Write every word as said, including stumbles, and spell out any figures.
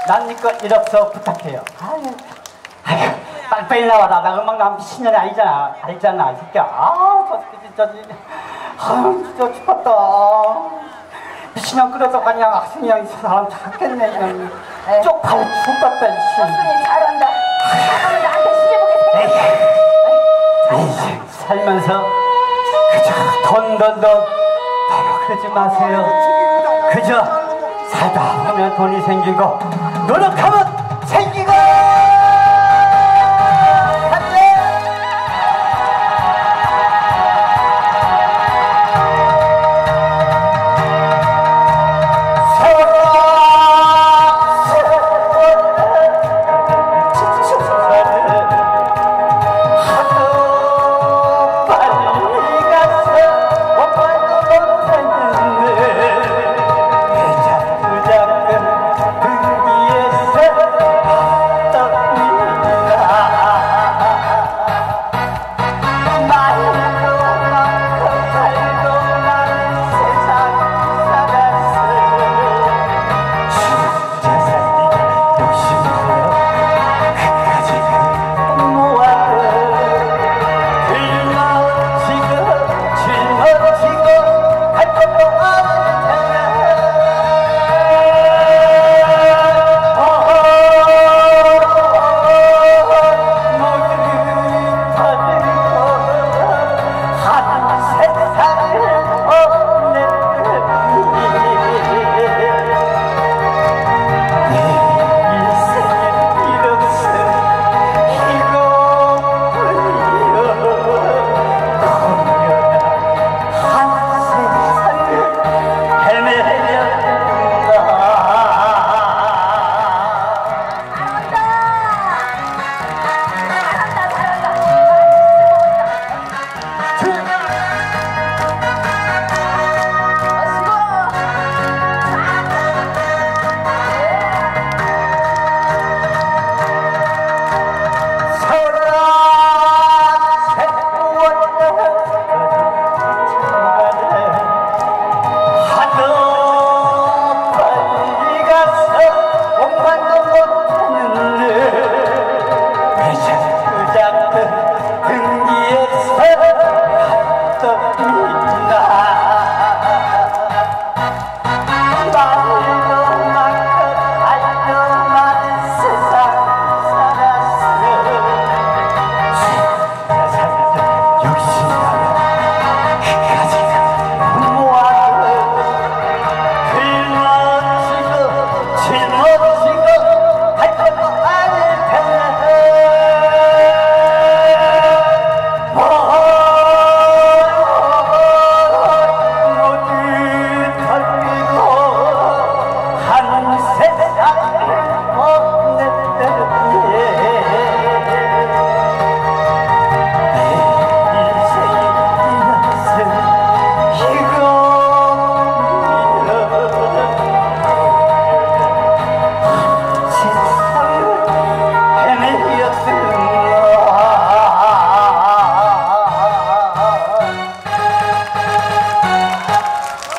난 니꺼 일억서 부탁해요. 아유, 아유, 빨리빨리 나와라. 나 음악 나면 미친년이 아니잖아. 알잖아, 이 새끼야. 아, 저 새끼 진짜, 아, 진짜 죽겠다. 미친년 끌어서 그냥 악순이형 사람 찾겠네, 그냥. 쪽팔려 죽겠다, 이 씨. 악순이 잘한다. 한번 나한테 시켜보겠어. 에이, 살면서 그저 돈, 돈, 돈. 그러지 마세요. 그저 살다 보면 돈이 생기고 노력하면